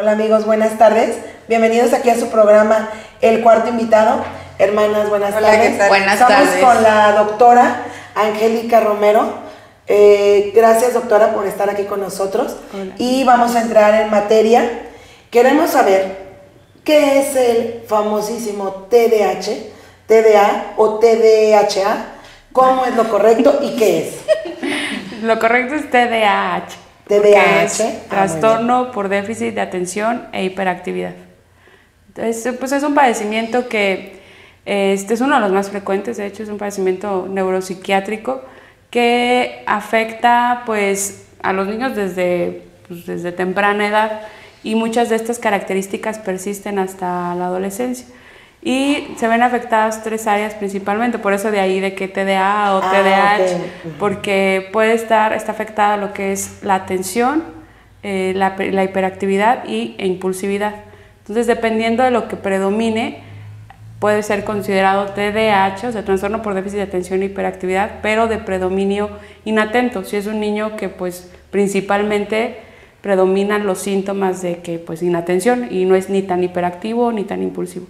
Hola amigos, buenas tardes. Bienvenidos aquí a su programa El Cuarto Invitado. Hermanas, buenas tardes. Buenas tardes. Estamos con la doctora Angélica Romero. Gracias, doctora, por estar aquí con nosotros. Hola. Y vamos a entrar en materia. Queremos saber qué es el famosísimo TDA o TDAH, cómo es lo correcto y qué es. Lo correcto es TDAH. TDAH. Es trastorno por déficit de atención e hiperactividad. Entonces, pues es un padecimiento que es uno de los más frecuentes. De hecho, es un padecimiento neuropsiquiátrico que afecta pues a los niños desde temprana edad, y muchas de estas características persisten hasta la adolescencia. Y se ven afectadas tres áreas principalmente, por eso de ahí de que TDA o TDAH, okay. Porque está afectada lo que es la atención, la hiperactividad e impulsividad. Entonces, dependiendo de lo que predomine, puede ser considerado TDAH, o sea, trastorno por déficit de atención e hiperactividad, pero de predominio inatento. Si es un niño que pues principalmente predominan los síntomas de que pues inatención y no es ni tan hiperactivo ni tan impulsivo.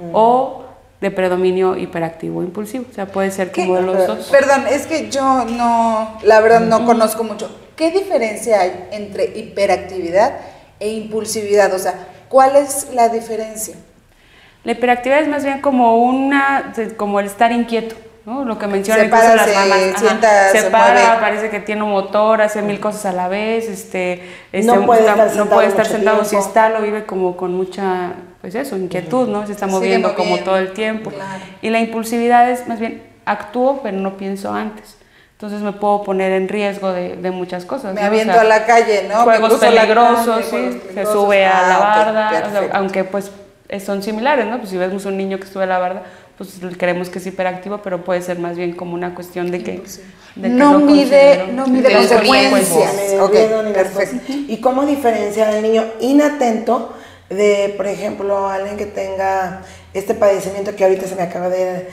O de predominio hiperactivo impulsivo, o sea, puede ser como de los dos. Perdón, es que yo la verdad no conozco mucho. ¿Qué diferencia hay entre hiperactividad e impulsividad? O sea, ¿cuál es la diferencia? La hiperactividad es más bien como el estar inquieto, ¿no? Lo que mencionan incluso las mamás. Se para, parece que tiene un motor, hace mil cosas a la vez, no puede estar sentado, si está, lo vive como con mucha, pues eso, inquietud, ¿no? Se está moviendo como todo el tiempo. Claro. Y la impulsividad es más bien, actúo pero no pienso antes. Entonces me puedo poner en riesgo de muchas cosas. Me aviento a la calle, ¿no? Juegos peligrosos, sí, se sube a la barda, o sea, aunque pues son similares, ¿no? Pues si vemos un niño que sube a la barda, pues creemos que es hiperactivo, pero puede ser más bien como una cuestión de que, no mide consecuencias. Perfecto. ¿Y cómo diferenciar al niño inatento de, por ejemplo, alguien que tenga este padecimiento que ahorita se me acaba de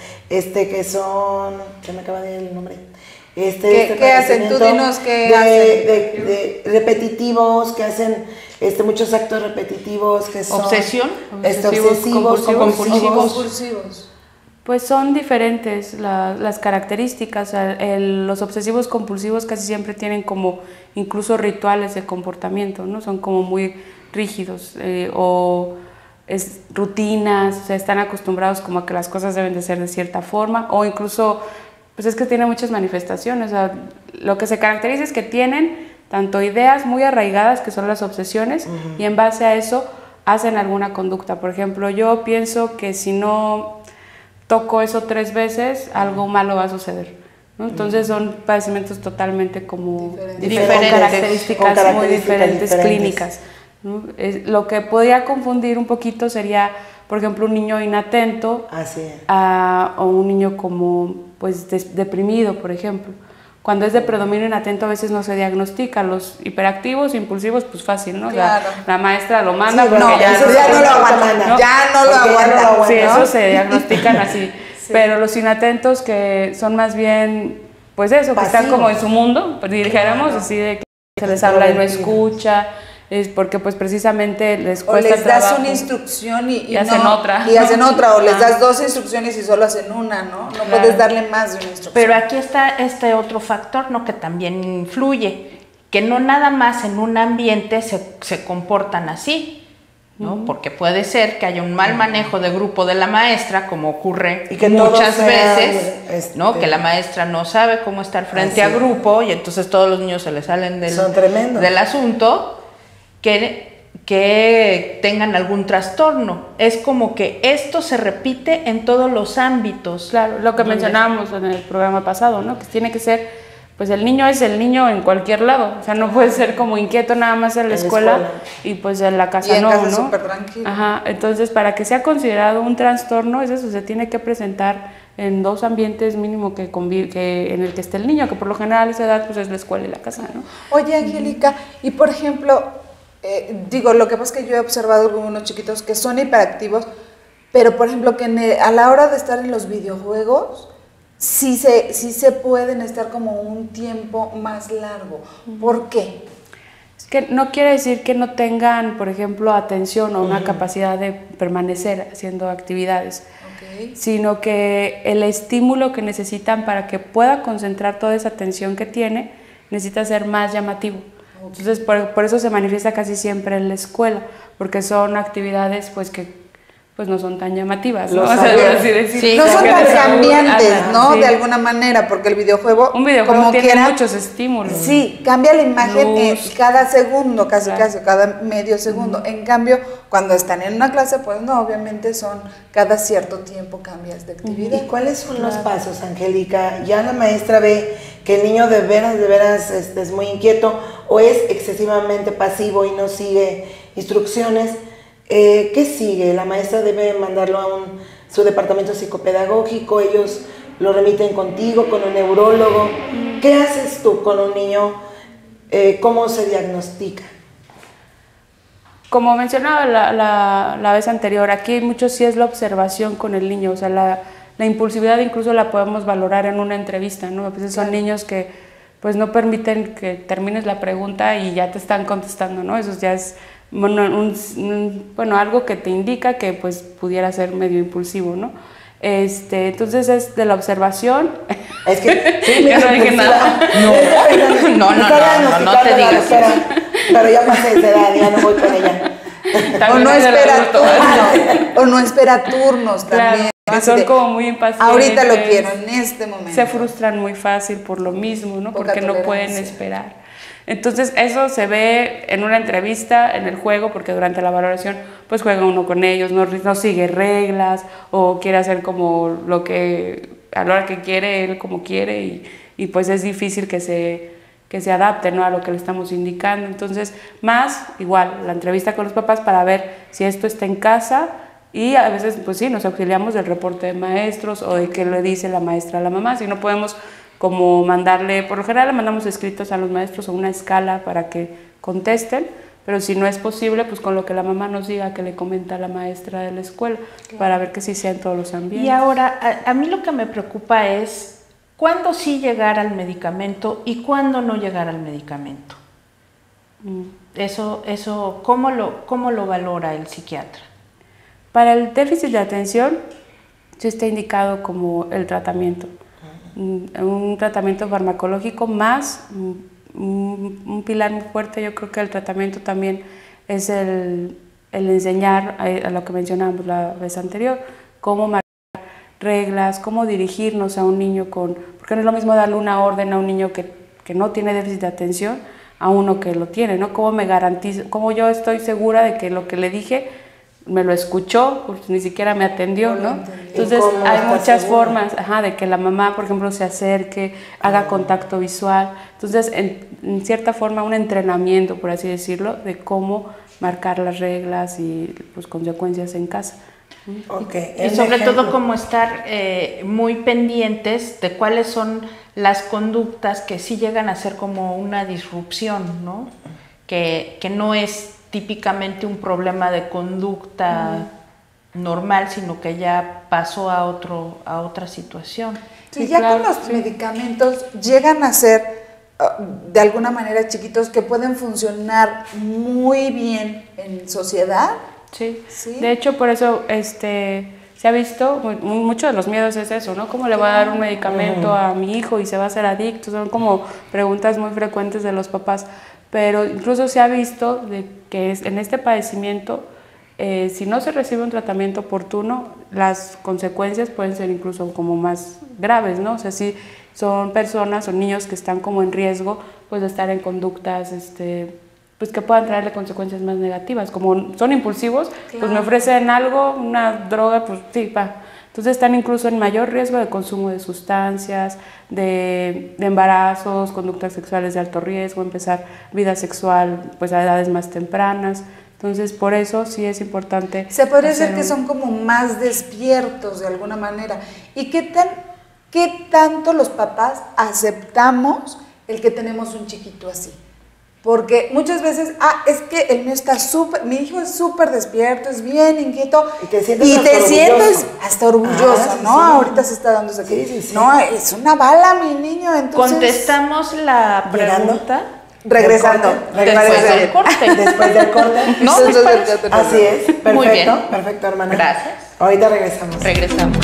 se me acaba de ir el nombre? ¿Qué hacen? Tú dinos qué hacen. De repetitivos, que hacen muchos actos repetitivos, que son obsesión, obsesivos, compulsivos. Pues son diferentes las características. Los obsesivos compulsivos casi siempre tienen como incluso rituales de comportamiento, ¿no? Son como muy rígidos rutinas, o sea, están acostumbrados como a que las cosas deben de ser de cierta forma, o incluso pues es que tiene muchas manifestaciones. O sea, lo que se caracteriza es que tienen tanto ideas muy arraigadas, que son las obsesiones, y en base a eso hacen alguna conducta. Por ejemplo, yo pienso que si no toco eso 3 veses, algo malo va a suceder, ¿no? Entonces son padecimientos totalmente como diferentes, con características muy diferentes clínicas, ¿no? Lo que podría confundir un poquito sería, por ejemplo, un niño inatento o un niño como pues deprimido, por ejemplo. Cuando es de predominio inatento a veces no se diagnostica. Los hiperactivos, impulsivos, pues fácil, ¿no? Claro. La maestra lo manda, sí, porque ya no lo aguanta, ¿no? Ya no lo aguanta. Sí, eso se diagnostican así. Sí. Pero los inatentos, que son más bien, pues eso, que están como en su mundo, pues dijéramos, así de que se les habla y no escucha, es porque pues precisamente les cuesta trabajo. O les das trabajo, una instrucción y hacen otra. Y hacen otra, o les das 2 instrucciones y solo hacen una, ¿no? No puedes darle más de una instrucción. Pero aquí está este otro factor, ¿no? Que también influye, que no nada más en un ambiente se comportan así, ¿no? Porque puede ser que haya un mal manejo de grupo de la maestra, como ocurre muchas veces, ¿no? Que la maestra no sabe cómo estar frente a grupo, y entonces todos los niños se les salen del asunto, que tengan algún trastorno. Es como que esto se repite en todos los ámbitos. Claro, lo que mencionábamos en el programa pasado, ¿no? Que tiene que ser, pues el niño es el niño en cualquier lado, o sea, no puede ser como inquieto nada más en la escuela y pues en la casa no, ¿no? Súper tranquilo. Ajá, entonces para que sea considerado un trastorno, es eso, se tiene que presentar en 2 ambientes mínimo que en el que esté el niño, que por lo general a esa edad pues es la escuela y la casa, ¿no? Oye, Angélica, y por ejemplo, lo que pasa es que yo he observado algunos chiquitos que son hiperactivos, pero por ejemplo que a la hora de estar en los videojuegos sí se pueden estar como un tiempo más largo. ¿Por qué? Es que no quiere decir que no tengan, por ejemplo, atención o una capacidad de permanecer haciendo actividades, sino que el estímulo que necesitan para que pueda concentrar toda esa atención que tiene, necesita ser más llamativo. Entonces, por eso se manifiesta casi siempre en la escuela, porque son actividades pues que pues no son tan llamativas, ¿no? O sea, así decir, sí, no son tan cambiantes, ¿no? Sí. De alguna manera, porque el videojuego, un videojuego como tiene muchos estímulos. Sí, cambia la imagen cada segundo, casi cada medio segundo. En cambio, cuando están en una clase, pues no, obviamente son cada cierto tiempo cambias de actividad. ¿Y cuáles son los pasos, Angélica? Ya la maestra ve que el niño de veras es muy inquieto o es excesivamente pasivo y no sigue instrucciones. ¿Qué sigue? La maestra debe mandarlo a su departamento psicopedagógico, ellos lo remiten contigo, con un neurólogo. ¿Qué haces tú con un niño? ¿Cómo se diagnostica? Como mencionaba la vez anterior, aquí mucho sí es la observación con el niño, o sea, la impulsividad incluso la podemos valorar en una entrevista, ¿no? A veces son niños que pues no permiten que termines la pregunta y ya te están contestando, ¿no? Eso ya es algo que te indica que pues pudiera ser medio impulsivo, ¿no? Entonces es de la observación. Es que sí, yo no dije nada. No te digas eso. Pero ya pasé esa edad, ya no voy con ella. O no espera turnos también. Que son como muy impacientes. Ahorita lo quiero, en este momento. Se frustran muy fácil por lo mismo, ¿no? Porque no pueden esperar. Entonces eso se ve en una entrevista, en el juego, porque durante la valoración pues juega uno con ellos, no sigue reglas o quiere hacer como lo que a la hora que quiere, él como quiere y pues es difícil que se adapte, ¿no? A lo que le estamos indicando. Entonces más igual la entrevista con los papás para ver si esto está en casa y a veces pues sí, nos auxiliamos del reporte de maestros o de qué le dice la maestra a la mamá, si no podemos como mandarle, por lo general le mandamos escritos a los maestros o una escala para que contesten, pero si no es posible, pues con lo que la mamá nos diga que le comenta a la maestra de la escuela, para ver que sí sea en todos los ambientes. Y ahora, a mí lo que me preocupa es cuándo sí llegar al medicamento y cuándo no llegar al medicamento. Eso ¿cómo lo valora el psiquiatra? Para el déficit de atención, sí está indicado como el tratamiento. Un tratamiento farmacológico más un pilar muy fuerte. Yo creo que el tratamiento también es el enseñar a lo que mencionábamos la vez anterior, cómo marcar reglas, cómo dirigirnos a un niño porque no es lo mismo darle una orden a un niño que no tiene déficit de atención a uno que lo tiene, ¿no? Cómo me garantizo, cómo yo estoy segura de que lo que le dije me lo escuchó, pues ni siquiera me atendió, ¿no? Entonces hay muchas formas de que la mamá, por ejemplo, se acerque, haga contacto visual. Entonces, en cierta forma, un entrenamiento, por así decirlo, de cómo marcar las reglas y pues consecuencias en casa. Y sobre todo cómo estar muy pendientes de cuáles son las conductas que sí llegan a ser como una disrupción, ¿no? Que no es típicamente un problema de conducta normal, sino que ya pasó a otra situación. Sí, ya claro, con los medicamentos llegan a ser de alguna manera chiquitos que pueden funcionar muy bien en sociedad. Sí. De hecho, por eso se ha visto, muchos de los miedos es eso, ¿no? ¿Cómo le voy a dar un medicamento a mi hijo y se va a hacer adicto? Son como preguntas muy frecuentes de los papás. Pero incluso se ha visto de que en este padecimiento, si no se recibe un tratamiento oportuno, las consecuencias pueden ser incluso como más graves, ¿no? O sea, si son personas o niños que están como en riesgo, pues de estar en conductas, pues que puedan traerle consecuencias más negativas. Como son impulsivos, pues me ofrecen algo, una droga, pues sí, va. Entonces están incluso en mayor riesgo de consumo de sustancias, de embarazos, conductas sexuales de alto riesgo, empezar vida sexual pues a edades más tempranas. Entonces por eso sí es importante. Se podría decir que son como más despiertos de alguna manera. ¿Y qué tanto los papás aceptamos el que tenemos un chiquito así? Porque muchas veces, es que el mío está mi hijo es súper despierto, es bien inquieto. Y te sientes hasta orgulloso, ¿no? Sí. Ahorita se está dando eso aquí. Sí. No, es una bala mi niño, entonces... ¿Contestamos la pregunta? Regresando. Después del corte. Después del corte. No, Entonces, ¿les parece? Así es, perfecto, Muy bien. perfecto, hermana. Gracias. Ahorita regresamos. Regresamos.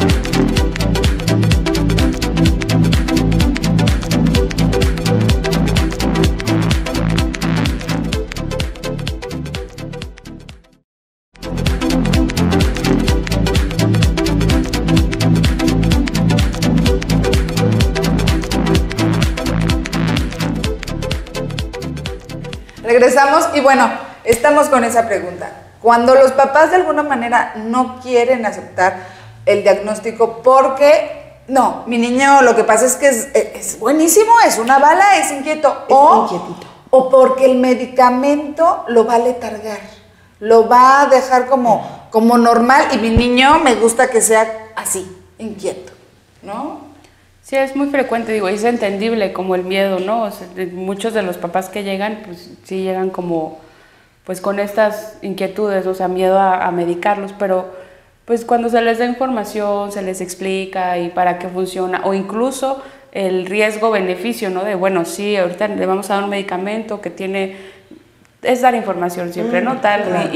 Regresamos y bueno, estamos con esa pregunta. Cuando los papás de alguna manera no quieren aceptar el diagnóstico porque, no, mi niño lo que pasa es que es buenísimo, es una bala, es inquieto, Inquietito. o porque el medicamento lo va a letargar, lo va a dejar como normal y mi niño me gusta que sea así, inquieto, ¿no? Sí, es muy frecuente, digo, y es entendible como el miedo, ¿no? O sea, muchos de los papás que llegan, pues sí llegan como, pues con estas inquietudes, o sea, miedo a medicarlos, pero pues cuando se les da información, se les explica y para qué funciona, o incluso el riesgo-beneficio, ¿no? De, bueno, sí, ahorita le vamos a dar un medicamento que tiene... Es dar información siempre, ¿no? Tal, claro.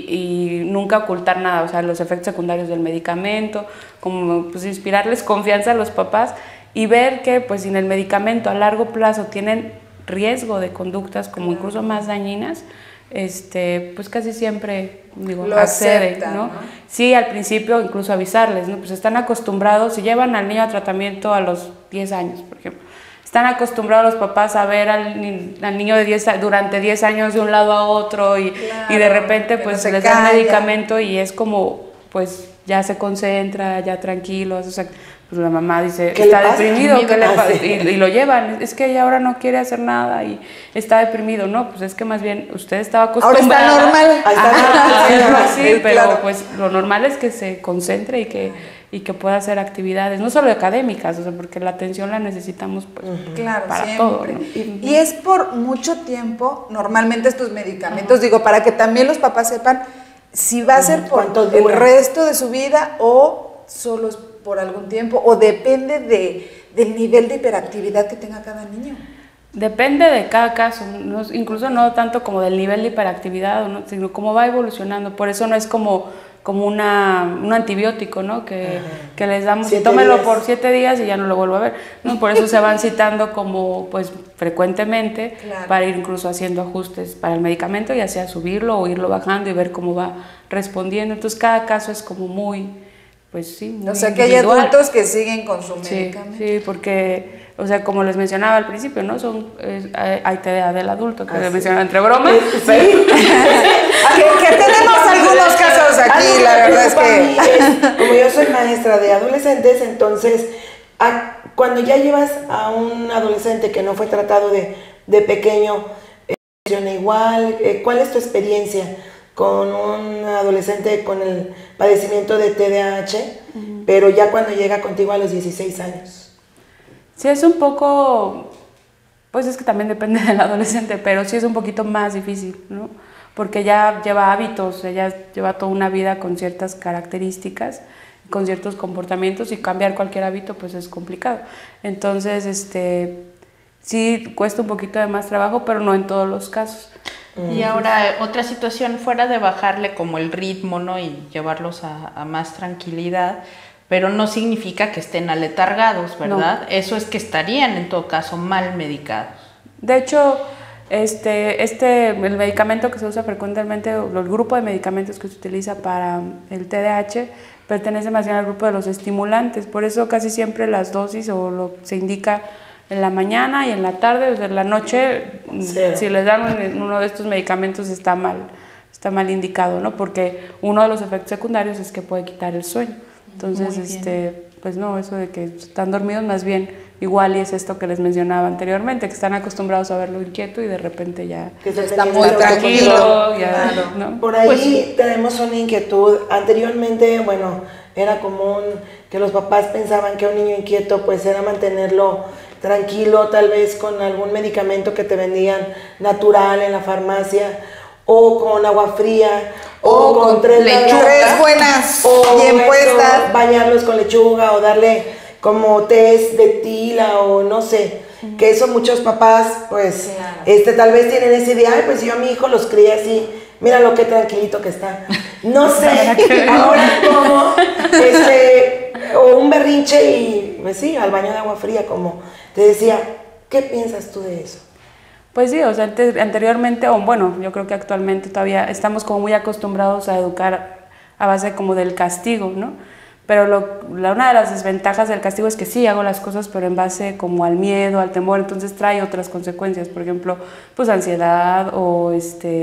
y nunca ocultar nada, o sea, los efectos secundarios del medicamento, como pues inspirarles confianza a los papás y ver que pues sin el medicamento a largo plazo tienen riesgo de conductas como incluso más dañinas, pues casi siempre, digo, Lo acceden, aceptan, ¿no? ¿no? Sí, al principio incluso avisarles, ¿no? Pues están acostumbrados, si llevan al niño a tratamiento a los 10 años, por ejemplo, están acostumbrados los papás a ver al niño de 10 durante 10 años de un lado a otro y de repente que pues no se les dan calla. medicamento y es como pues ya se concentra, ya tranquilo, o sea, pues la mamá dice, ¿Qué está le pasa? deprimido, ¿qué le pasa? Sí. Y lo llevan, es que ella ahora no quiere hacer nada y está deprimido, no, pues es que más bien usted estaba Ahora acostumbrada. está normal. Ahí está. Ajá, algo así, Sí, pero claro. pues lo normal es que se concentre y que pueda hacer actividades, no solo académicas, o sea, porque la atención la necesitamos pues, Claro, para siempre. todo, ¿no? Y es por mucho tiempo, normalmente estos medicamentos, digo, para que también los papás sepan si va a ser por ¿Cuánto el dura? resto de su vida o solo es por algún tiempo, o depende del nivel de hiperactividad que tenga cada niño. Depende de cada caso, incluso no tanto como del nivel de hiperactividad, ¿no? Sino cómo va evolucionando. Por eso no es como un antibiótico, ¿no? Que les damos, 7 tómelo días. por 7 días y ya no lo vuelvo a ver, ¿no? Por eso se van citando como, pues, frecuentemente, Claro. para ir incluso haciendo ajustes para el medicamento, ya sea subirlo o irlo bajando y ver cómo va respondiendo. Entonces, cada caso es como muy, pues sí, muy O sea, que hay individual. adultos que siguen con su Sí, medicamento. sí, porque, o sea, como les mencionaba al principio, ¿no? Hay TDA del adulto, que les mencionaba entre bromas. Sí. Que tenemos algunos casos aquí, Algo que la me verdad es preocupa a que... mí es, como yo soy maestra de adolescentes, entonces cuando ya llevas a un adolescente que no fue tratado de pequeño, funciona igual. ¿Cuál es tu experiencia con un adolescente con el padecimiento de TDAH, pero ya cuando llega contigo a los 16 años? Sí, es un poco, pues es que también depende del adolescente, pero sí es un poquito más difícil, ¿no? Porque ya lleva hábitos, ella lleva toda una vida con ciertas características, con ciertos comportamientos, y cambiar cualquier hábito pues es complicado. Entonces, sí cuesta un poquito de más trabajo, pero no en todos los casos. Y ahora otra situación, fuera de bajarle como el ritmo, ¿no? Y llevarlos a más tranquilidad, pero no significa que estén aletargados, ¿verdad? No. Eso es que estarían en todo caso mal medicados. De hecho, el medicamento que se usa frecuentemente, el grupo de medicamentos que se utiliza para el TDAH, pertenece más bien al grupo de los estimulantes. Por eso casi siempre las dosis se indica en la mañana y en la tarde, o sea, en la noche, si les dan uno de estos medicamentos está mal indicado, ¿no? Porque uno de los efectos secundarios es que puede quitar el sueño. Entonces, pues no, eso de que están dormidos, más bien igual, y es esto que les mencionaba anteriormente, que están acostumbrados a verlo inquieto y de repente ya está muy tranquilo. Ya, ¿no? Por ahí tenemos una inquietud. Anteriormente, bueno, era común que los papás pensaban que un niño inquieto pues era mantenerlo tranquilo, tal vez con algún medicamento que te vendían natural en la farmacia, o con agua fría, o con tres buenas o bien puestas, bañarlos con lechuga, o darle como test de tila, o no sé. Que eso muchos papás, pues, tal vez tienen esa idea, ay, pues yo a mi hijo los crié así, mira lo que tranquilito que está. No sé, ahora como, o un berrinche y, pues sí, al baño de agua fría, como te decía, ¿qué piensas tú de eso? Pues sí, o sea, anteriormente, o bueno, yo creo que actualmente todavía estamos como muy acostumbrados a educar a base como del castigo, ¿no? Pero una de las desventajas del castigo es que sí, hago las cosas, pero en base como al miedo, al temor, entonces trae otras consecuencias, por ejemplo, pues ansiedad o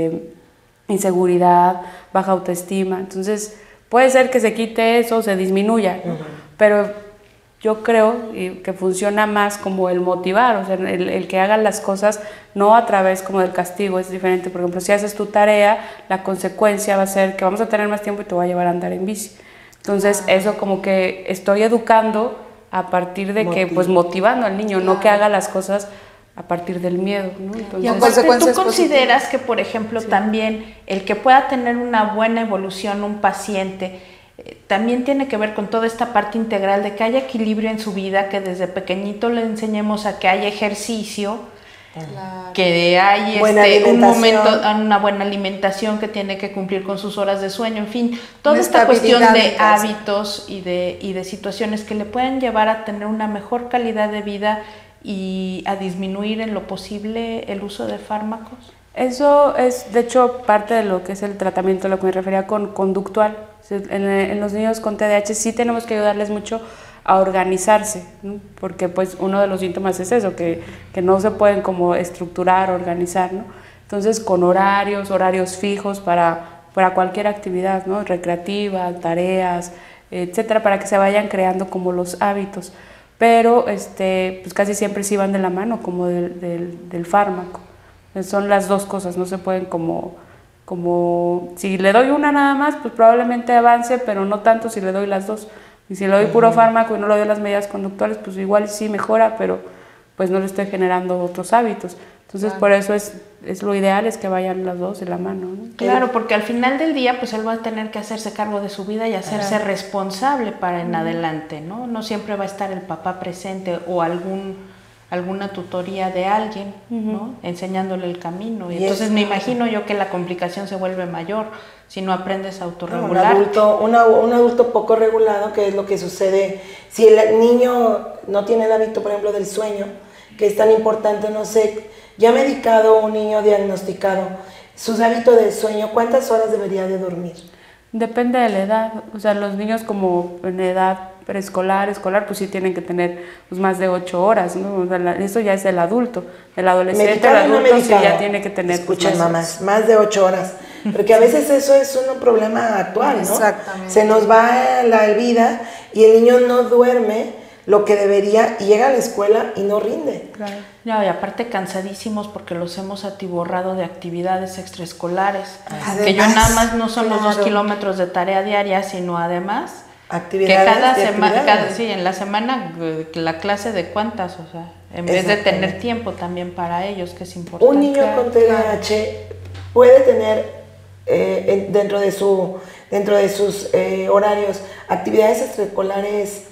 inseguridad, baja autoestima, entonces puede ser que se quite eso, se disminuya, ¿no? Pero yo creo que funciona más como el motivar, o sea, el que hagan las cosas no a través como del castigo, es diferente. Por ejemplo, si haces tu tarea, la consecuencia va a ser que vamos a tener más tiempo y te voy a llevar a andar en bici. Entonces, eso como que estoy educando a partir de que, pues motivando al niño, no que haga las cosas a partir del miedo, ¿no? Entonces, y aparte, ¿tú consideras que, por ejemplo, también el que pueda tener una buena evolución un paciente también tiene que ver con toda esta parte integral de que haya equilibrio en su vida, que desde pequeñito le enseñemos a que haya ejercicio, que hay un momento, una buena alimentación, que tiene que cumplir con sus horas de sueño, en fin, toda esta cuestión de hábitos y de situaciones que le pueden llevar a tener una mejor calidad de vida y a disminuir en lo posible el uso de fármacos? Eso es, de hecho, parte de lo que es el tratamiento, lo que me refería con conductual. En los niños con TDAH sí tenemos que ayudarles mucho a organizarse, ¿no? Porque pues uno de los síntomas es eso, que no se pueden como estructurar, organizar, ¿no? Entonces con horarios fijos para cualquier actividad, ¿no? Recreativa, tareas, etcétera, para que se vayan creando como los hábitos. Pero pues casi siempre sí van de la mano como del fármaco. Son las dos cosas, no se pueden como si le doy una nada más, pues probablemente avance, pero no tanto si le doy las dos. Y si le doy puro fármaco y no le doy las medidas conductuales, pues igual sí mejora, pero pues no le estoy generando otros hábitos. Entonces por eso es lo ideal es que vayan las dos de la mano, ¿no? Claro, porque al final del día pues él va a tener que hacerse cargo de su vida y hacerse responsable para en adelante, ¿no? No siempre va a estar el papá presente o alguna tutoría de alguien, ¿no? Enseñándole el camino. Y entonces me imagino yo que la complicación se vuelve mayor si no aprendes a autorregular. Un adulto poco regulado, que es lo que sucede si el niño no tiene el hábito, por ejemplo, del sueño, que es tan importante, no sé, ya medicado, un niño diagnosticado, sus hábitos de sueño, ¿cuántas horas debería de dormir? Depende de la edad, o sea, los niños como en edad preescolar, escolar, pues sí tienen que tener pues, más de 8 horas, ¿no? O sea, eso ya es del adulto, el adolescente, el adulto sí ya tiene que tener... Escuchen, mamás, más de 8 horas, porque a veces eso es un problema actual, ¿no? Exactamente. Se nos va la vida y el niño no duerme lo que debería y llega a la escuela y no rinde. Claro. No, y aparte cansadísimos porque los hemos atiborrado de actividades extraescolares, Además, que yo nada más no son los 2 kilómetros de tarea diaria, sino además actividades, que cada semana, sí, en la semana la clase de cuántas, o sea, en vez de tener tiempo también para ellos, que es importante. Un niño con TDAH puede tener dentro de sus horarios actividades extraescolares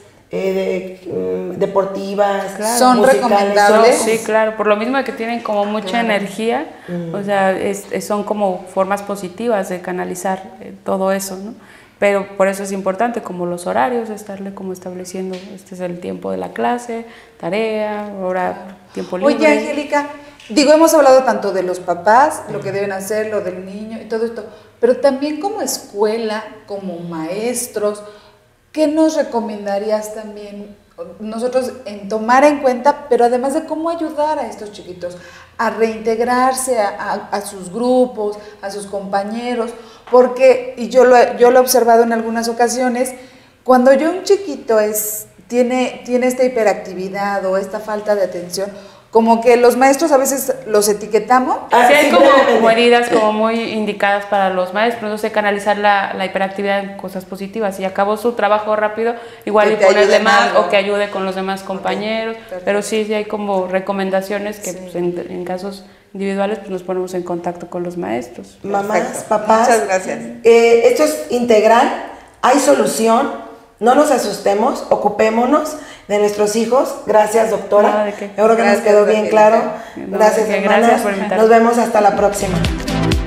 deportivas, claro, son musicales, recomendables. Sí, claro, por lo mismo que tienen como mucha energía, o sea, son como formas positivas de canalizar todo eso, ¿no? Pero por eso es importante como los horarios, estarle como estableciendo, este es el tiempo de la clase, tarea, hora, tiempo libre. Oye, Angélica, hemos hablado tanto de los papás, lo que deben hacer, lo del niño y todo esto, pero también como escuela, como maestros, ¿qué nos recomendarías también nosotros en tomar en cuenta, pero además de cómo ayudar a estos chiquitos a reintegrarse a sus grupos, a sus compañeros? Porque, y yo lo he observado en algunas ocasiones, cuando un chiquito tiene esta hiperactividad o esta falta de atención, como que los maestros a veces los etiquetamos. Sí, hay como heridas como muy indicadas para los maestros, no sé, canalizar la hiperactividad en cosas positivas. Y acabó su trabajo rápido, igual y ponerle más o que ayude con los demás compañeros. Pero sí hay como recomendaciones que pues, en casos individuales pues nos ponemos en contacto con los maestros. Mamás, papás, muchas gracias. Esto es integral, hay solución, no nos asustemos, ocupémonos de nuestros hijos. Gracias, doctora. No, ¿de qué? Yo creo que nos Gracias, quedó bien Angélica. claro. No, Gracias, de qué. hermanas. Gracias por invitarme. Nos vemos hasta la próxima.